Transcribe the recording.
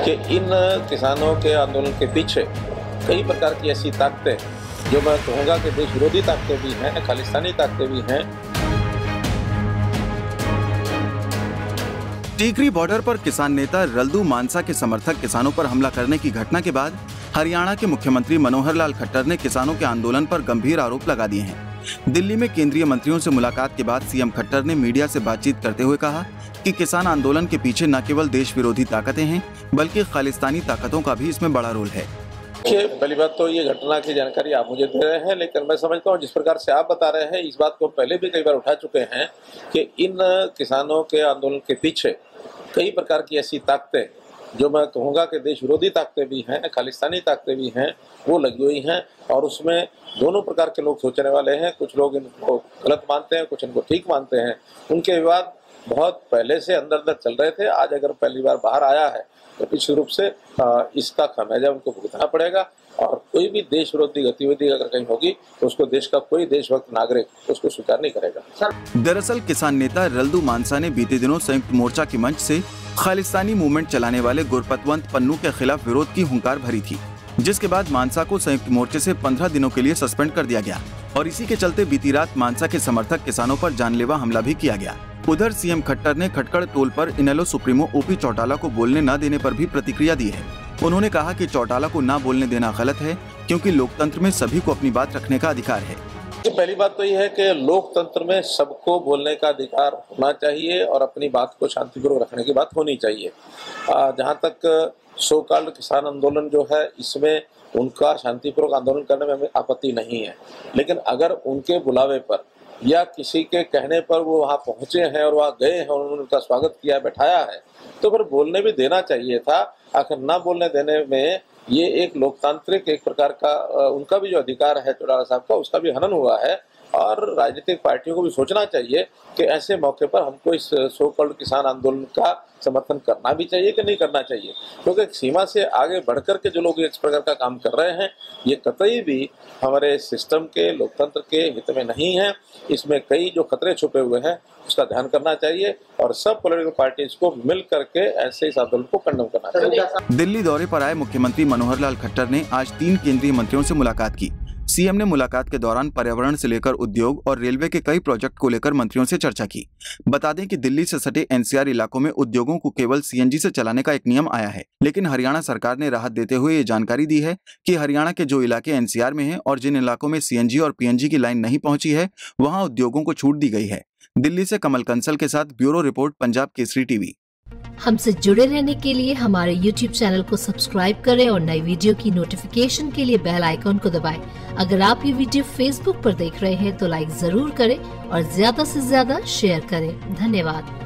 कि इन किसानों के आंदोलन के पीछे कई प्रकार की ऐसी ताकतें, जो मैं कहूँगा कि देश विरोधी ताकतें भी हैं, खालिस्तानी ताकतें भी हैं। टीकरी बॉर्डर पर किसान नेता रल्दू मानसा के समर्थक किसानों पर हमला करने की घटना के बाद हरियाणा के मुख्यमंत्री मनोहर लाल खट्टर ने किसानों के आंदोलन पर गंभीर आरोप लगा दिए हैं। दिल्ली में केंद्रीय मंत्रियों से मुलाकात के बाद सीएम खट्टर ने मीडिया से बातचीत करते हुए कहा कि किसान आंदोलन के पीछे न केवल देश विरोधी ताकतें हैं, बल्कि खालिस्तानी ताकतों का भी इसमें बड़ा रोल है। पहली बात तो ये घटना की जानकारी आप मुझे दे रहे हैं, लेकिन मैं समझता हूँ जिस प्रकार से आप बता रहे हैं, इस बात को पहले भी कई बार उठा चुके हैं कि इन किसानों के आंदोलन के पीछे कई प्रकार की ऐसी ताकतें, जो मैं कहूँगा कि देश विरोधी ताकतें भी हैं, खालिस्तानी ताकतें भी हैं, वो लगी हुई हैं। और उसमें दोनों प्रकार के लोग सोचने वाले हैं। कुछ लोग इनको गलत मानते हैं, कुछ इनको ठीक मानते हैं। उनके विवाद बहुत पहले से अंदर अंदर चल रहे थे। आज अगर पहली बार बाहर आया है तो निश्चित रूप से इसका खामियाजा उनको भुगतना पड़ेगा। और कोई भी देश विरोधी गतिविधि अगर कहीं होगी तो उसको देश का कोई देशभक्त नागरिक उसको स्वीकार नहीं करेगा। दरअसल किसान नेता रल्दू मानसा ने बीते दिनों संयुक्त मोर्चा के मंच से खालिस्तानी मूवमेंट चलाने वाले गुरपतवंत पन्नू के खिलाफ विरोध की हुंकार भरी थी, जिसके बाद मानसा को संयुक्त मोर्चे से 15 दिनों के लिए सस्पेंड कर दिया गया। और इसी के चलते बीती रात मानसा के समर्थक किसानों पर जानलेवा हमला भी किया गया। उधर सीएम खट्टर ने खटकड़ टोल पर इनेलो सुप्रीमो ओपी चौटाला को बोलने न देने पर भी प्रतिक्रिया दी है। उन्होंने कहा कि चौटाला को न बोलने देना गलत है, क्योंकि लोकतंत्र में सभी को अपनी बात रखने का अधिकार है। पहली बात तो यह है कि लोकतंत्र में सबको बोलने का अधिकार होना चाहिए और अपनी बात को शांतिपूर्वक रखने की बात होनी चाहिए। जहाँ तक सो कॉल्ड किसान आंदोलन जो है, इसमें उनका शांतिपूर्वक आंदोलन करने में हमें आपत्ति नहीं है, लेकिन अगर उनके बुलावे पर या किसी के कहने पर वो वहाँ पहुँचे हैं और वहाँ गए हैं और उन्होंने उनका स्वागत किया, बैठाया है, तो फिर बोलने भी देना चाहिए था। आखिर ना बोलने देने में ये एक लोकतांत्रिक एक प्रकार का उनका भी जो अधिकार है चौटाला साहब का, उसका भी हनन हुआ है। और राजनीतिक पार्टियों को भी सोचना चाहिए कि ऐसे मौके पर हमको इस सो कॉल्ड किसान आंदोलन का समर्थन करना भी चाहिए कि नहीं करना चाहिए, क्योंकि एक सीमा से आगे बढ़कर के जो लोग इस प्रकार का काम कर रहे हैं, ये कतई भी हमारे सिस्टम के, लोकतंत्र के हित में नहीं है। इसमें कई जो खतरे छुपे हुए हैं उसका ध्यान करना चाहिए और सब पॉलिटिकल पार्टीज को मिल करके ऐसे इस आंदोलन को कंडम करना चाहिए। दिल्ली दौरे पर आए मुख्यमंत्री मनोहर लाल खट्टर ने आज 3 केंद्रीय मंत्रियों से मुलाकात की। सीएम ने मुलाकात के दौरान पर्यावरण से लेकर उद्योग और रेलवे के कई प्रोजेक्ट को लेकर मंत्रियों से चर्चा की। बता दें कि दिल्ली से सटे एनसीआर इलाकों में उद्योगों को केवल सीएनजी से चलाने का एक नियम आया है, लेकिन हरियाणा सरकार ने राहत देते हुए ये जानकारी दी है कि हरियाणा के जो इलाके एनसीआर में हैं और जिन इलाकों में सीएनजी और पीएनजी की लाइन नहीं पहुंची है, वहां उद्योगों को छूट दी गई है। दिल्ली से कमल कंसल के साथ bureau report, Punjab Kesari TV. हमसे जुड़े रहने के लिए हमारे YouTube चैनल को सब्सक्राइब करें और नई वीडियो की नोटिफिकेशन के लिए बेल आइकॉन को दबाएं। अगर आप ये वीडियो Facebook पर देख रहे हैं तो लाइक जरूर करें और ज्यादा से ज्यादा शेयर करें। धन्यवाद।